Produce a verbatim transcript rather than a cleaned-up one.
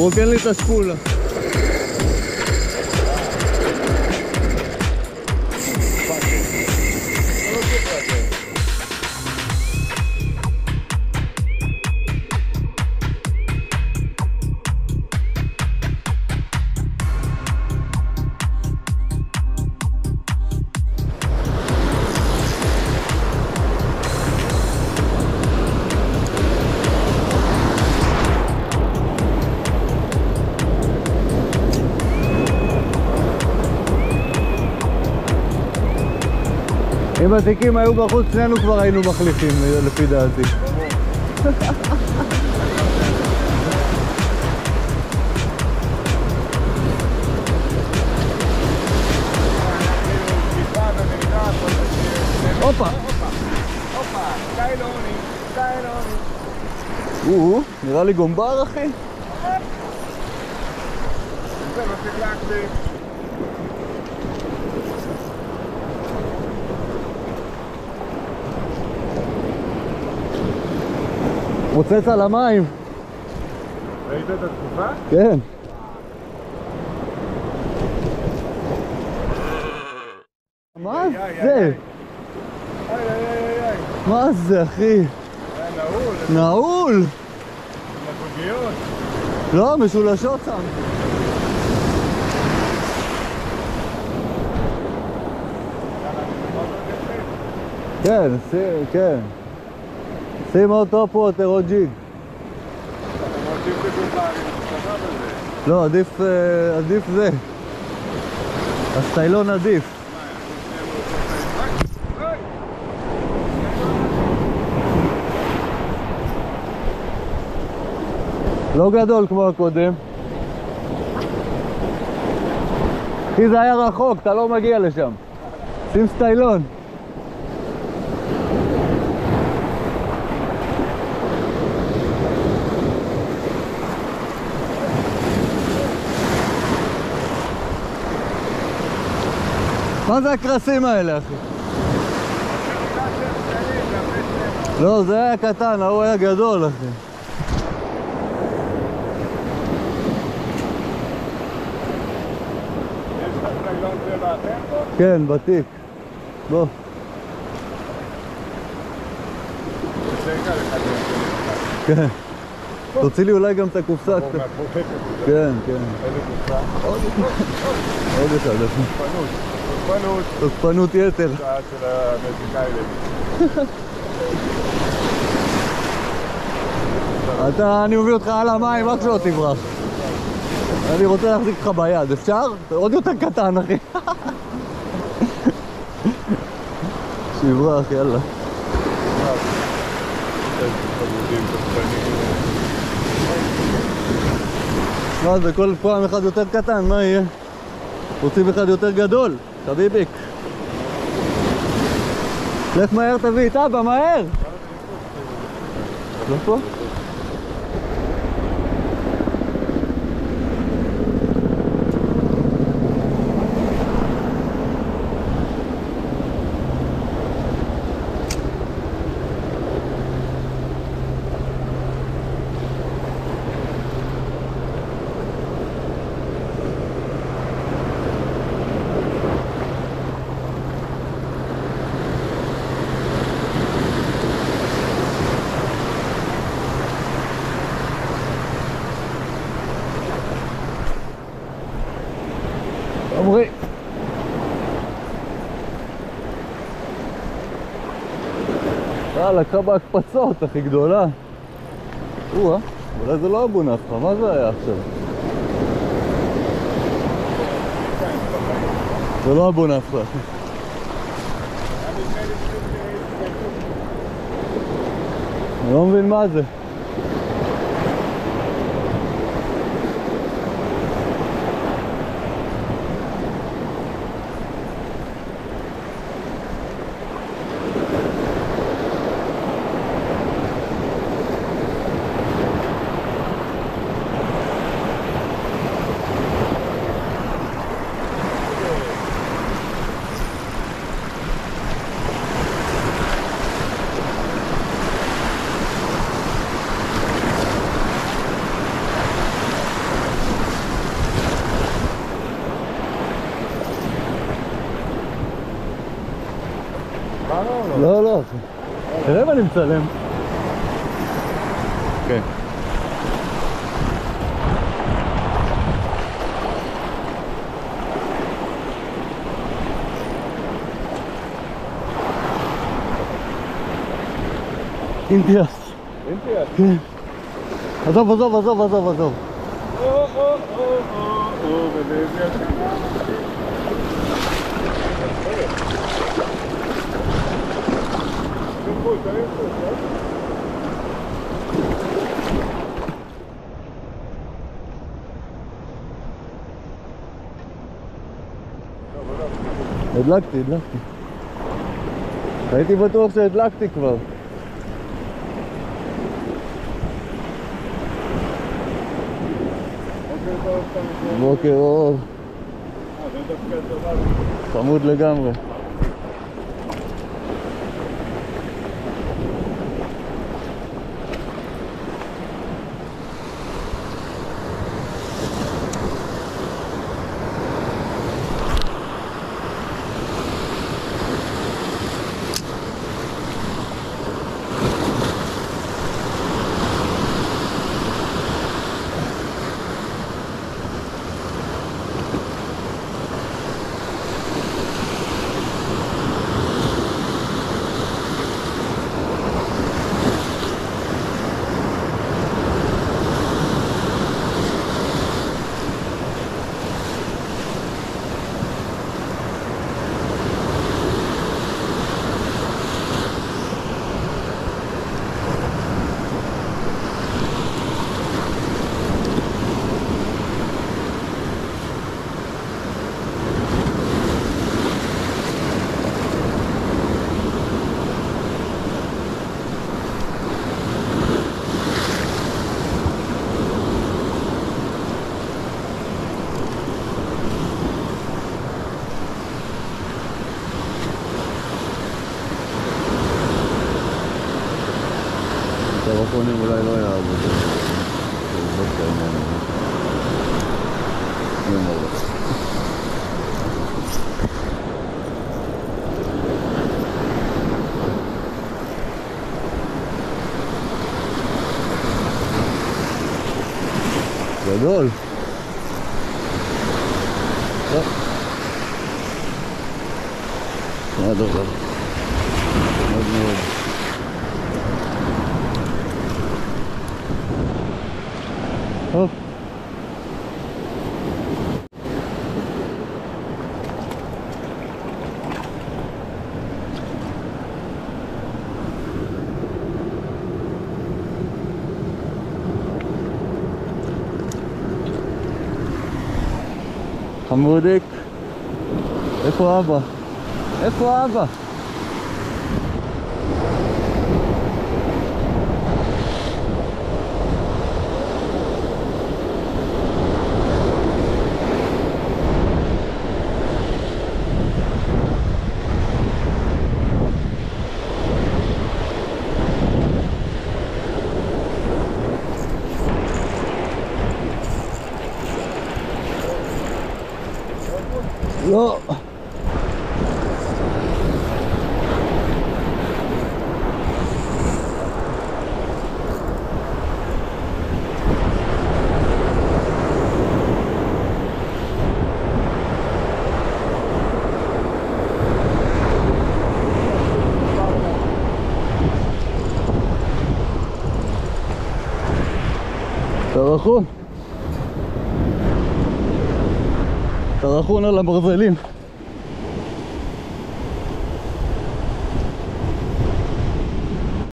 רוקן לי את השפולה. אם התיקים היו בחוץ, שנינו כבר היינו מחליפים, לפי דעתי. הופה! הופה, קיילוני, קיילוני. או, נראה לי גומבר, אחי. זה לא צריך להקליט. מוצץ על המים. ראית את התקופה? כן. מה זה? מה זה, אחי? נעול. נעול? נפוגיות. לא, משולשות שם. כן, כן. שים אותו פה, טרוג'יג. לא, עדיף, עדיף זה. הסטיילון עדיף. לא גדול כמו הקודם. כי זה היה רחוק, אתה לא מגיע לשם. שים סטיילון. מה זה הקרסים האלה, אחי? לא, זה היה קטן, ההוא היה גדול, אחי. כן, בתיק. בוא. כן. תוציא לי אולי גם את הקופסה קצת. כן, כן. איזה קופסה? עוד אחד, אחי. תוקפנות. תוקפנות. תוקפנות יתר. שעה של המזיקאי. אתה, אני מביא אותך על המים, רק שלא תברח. אני רוצה להחזיק לך ביד, אפשר? עוד יותר קטן, אחי. שיברח, יאללה. מה זה, כל פעם אחד יותר קטן, מה יהיה? רוצים אחד יותר גדול, חביביק. לך מהר תביא את אבא, מהר! לא פה? עמרי. אה, לקחה בהקפצות, הכי גדולה. או-אה, אולי זה לא אבו נפחה, מה זה היה עכשיו? זה לא אבו נפחה. אני לא מבין מה זה. לא, לא, אחי. תראה מה אני מצלם. כן. אינטיאס. אינטיאס? כן. עזוב, עזוב, עזוב, עזוב, עזוב. או, או, או, או, או, ולאינטיאס. תרחו, תרחו, הדלקתי, הדלקתי. הייתי בטוח שהדלקתי כבר. בוקר אור. זה דווקא טובה. חמוד לגמרי. טלפונים אולי לא יעבוד. לא כאלה. אני אומר לך. גדול. מה דבר? מאוד מאוד. טוב. חמודיק, איפה אבא? איפה אבא? לא. טרחון. טרחון על הברזלים.